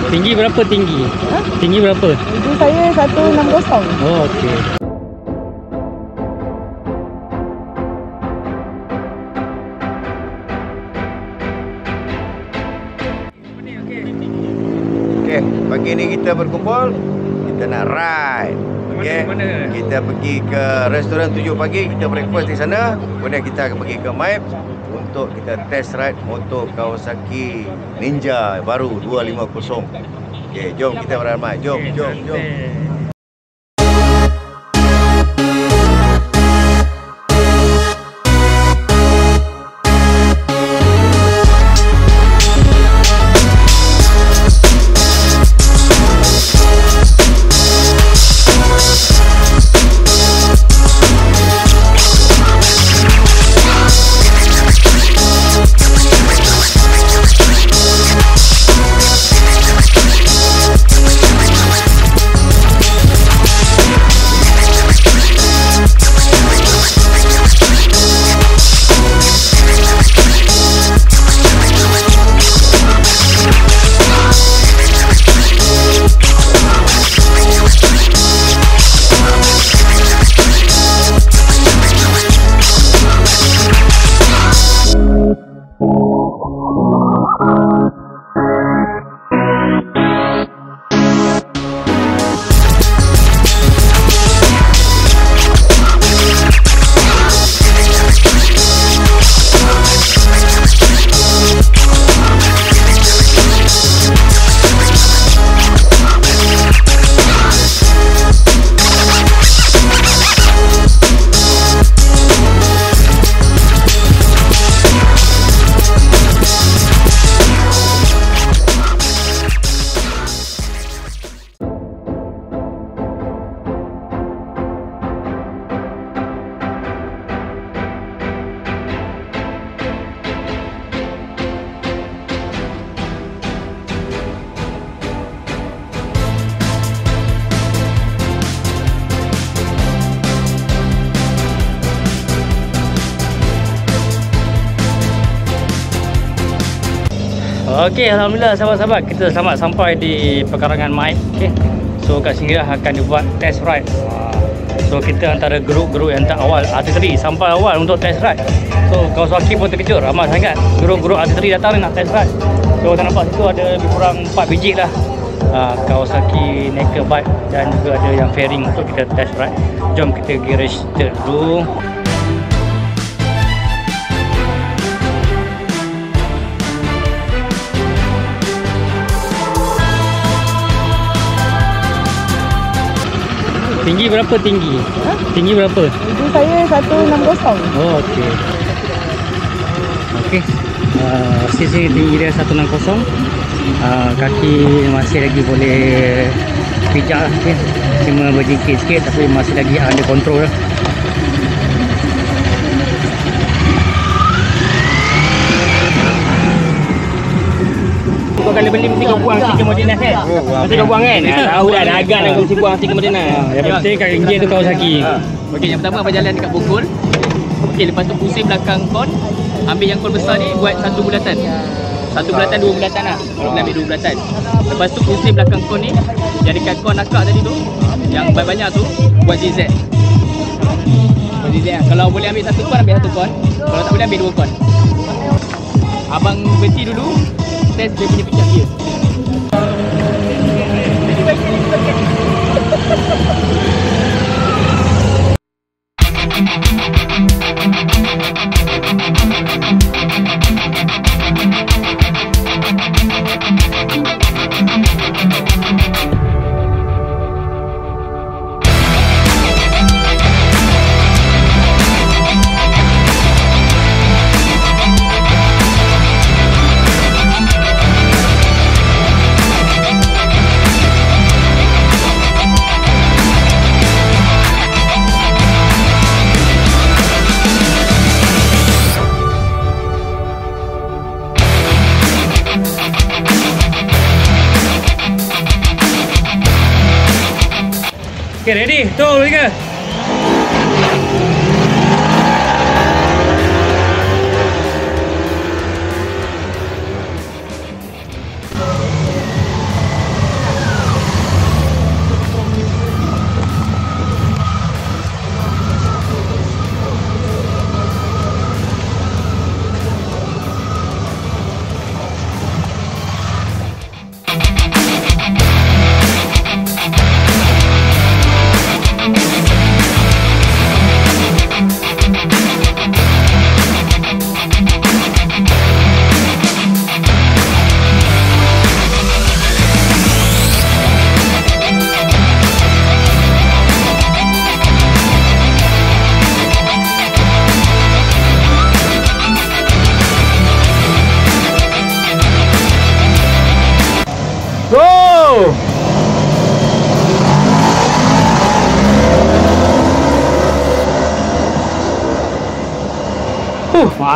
Tinggi berapa tinggi? Ha? Tinggi berapa? Tinggi saya 160. Oh, okey. Okey, pagi ni kita berkumpul, kita nak ride. Okey. Mana? Kita pergi ke restoran 7 pagi, kita breakfast di sana. Kemudian kita akan pergi ke MIPE untuk kita test ride motor Kawasaki Ninja baru 250. Okey, jom kita beramai. Jom. Okey, alhamdulillah sahabat-sahabat, kita selamat sampai di pekarangan MIPE. Okey. So kat sini lah akan dibuat test ride. So kita antara grup-grup yang tak awal artillery sampai awal untuk test ride. So Kawasaki pun terkejut, ramai sangat grup-grup artillery datang nak test ride. So kita nampak situ ada lebih kurang 4 biji lah Kawasaki Naked Bike, dan juga ada yang fairing untuk kita test ride. Jom kita pergi register dulu. Tinggi berapa tinggi? Ha? Tinggi berapa? Tinggi saya 160. Oh, okey. Okey. Sisi tinggi dia 160. Kaki masih lagi boleh pijak lah. Okay. Cuma berjingkit sikit tapi masih lagi under control lah. Kau kalau beli mesti kau buang stiker Modenas kan? Mesti kau buang kan? Tahu dah dagang dah kau mesti buang stiker Modenas. Yang penting kat Ringgit tu Kawasaki. Okey, yang pertama abang jalan dekat Bogor. Okey, lepas tu pusing belakang kon. Ambil yang kon besar ni buat satu bulatan. Satu bulatan, dua bulatan lah. Kalau boleh ambil dua bulatan. Lepas tu pusing belakang kon ni. Yang dekat kon akak tadi tu, yang banyak tu, buat zigzag. Buat zigzag lah. Kalau boleh ambil satu kon, ambil satu kon. Kalau tak boleh ambil dua kon. Abang berhenti dulu. Test dia punya pijak dia. Okay, ready? Tol, tiga.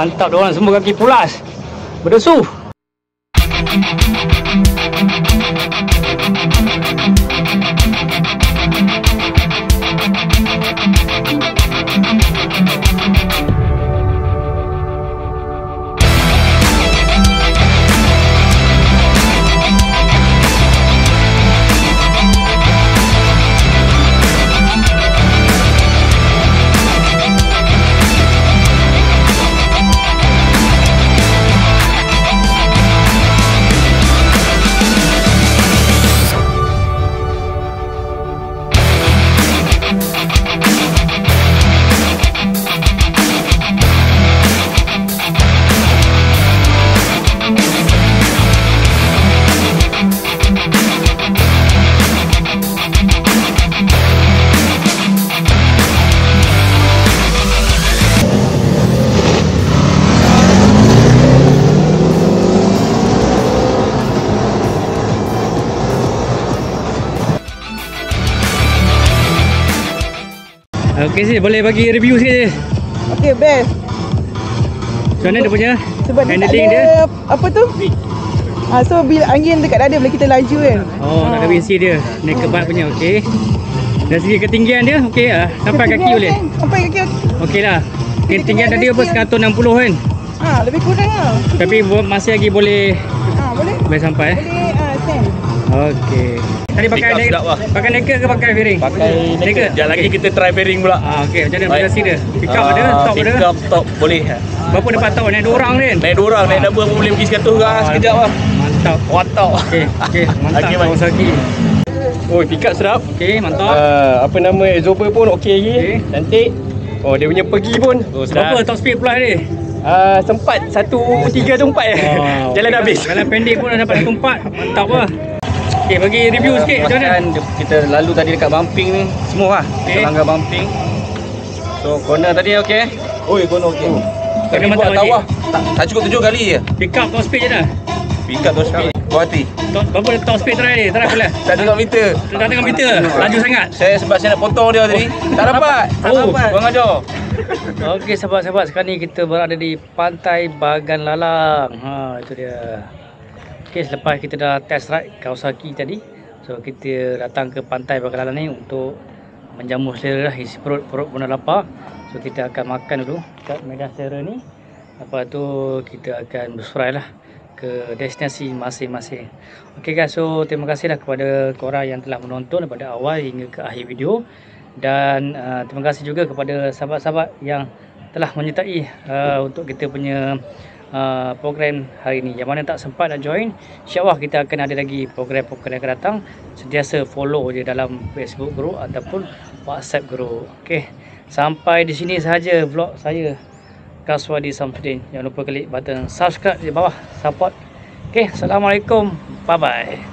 Mantap diorang semua kaki pulas. Berdesu. Okey sih, boleh bagi review sikit je. Okey, best. Macam mana dia punya Sebab dia tak handling ada dia? apa tu? So bila angin dekat dada bila kita laju kan. Oh, tak ada WC dia. Ni kebat punya, okey. Dari segi ketinggian dia, okey lah. Sampai kaki Ketinggian boleh? kan? Sampai kaki. Okey lah. Ketinggian tadi apa, Ketinggian 160 kan? Lebih kurang lah. Tapi masih lagi boleh Boleh sampai. boleh stand. Okey. Tadi pakai Pick up sedap lah. pakai naked ke pakai fairing? Pakai naked. Sekejap lagi kita try fairing pula. Okey, macam mana Baik. aplikasi dia? Pick up ada, top ada. Pick up, top boleh. Berapa dapat top? Naik 2 orang ni? Naik 2 orang, naik double pun boleh pergi 100 orang sekejap lah. Mantap. Watau. Okey, mantap. Okey, baik. Kawasaki. Oh, pick up sedap. Okey, mantap. Apa nama absorber pun okey lagi. Okey. Cantik. Oh, dia punya pergi pun. Oh, Berapa top speed pula ni? sempat 1.314 jalan dah habis. Jalan pendek pun dah dapat 1.4. Mantap lah. Okey, bagi review sikit macam mana? Kita lalu tadi dekat bumping ni semua lah. Okey. Kita langgar bumping. So corner tadi okey. Oi, corner okey. Tapi Kena buat mantap tawah tak cukup 7 kali je. Pick up top speed je dah. Pick up tu speed. Buat hati. Berapa top speed try ni? Try pula. Tak tengok meter. Tak tengok meter. Laju sangat. Sebab saya nak potong dia tadi. Tak dapat. Tak Oh. dapat. Kurang ajar. Okey sahabat-sahabat, sekarang ni kita berada di Pantai Bagan Lalang. Itu dia. Okey, selepas kita dah test ride Kawasaki tadi, so kita datang ke Pantai Bagan Lalang ni untuk menjamu selera lah, isi perut pun dah lapar. So kita akan makan dulu kat medan selera ni. Lepas tu kita akan bersurai lah ke destinasi masing-masing. Okey guys, so terima kasihlah kepada korang yang telah menonton daripada awal hingga ke akhir video. Dan terima kasih juga kepada sahabat-sahabat yang telah menyertai untuk kita punya program hari ini. Yang mana tak sempat nak join, insyaAllah kita akan ada lagi program-program yang akan datang. Sentiasa follow je dalam Facebook group ataupun WhatsApp group. Okey, sampai di sini sahaja vlog saya, Kaswadi Samsudin. Jangan lupa klik button subscribe di bawah, support. Okey, Assalamualaikum, bye bye.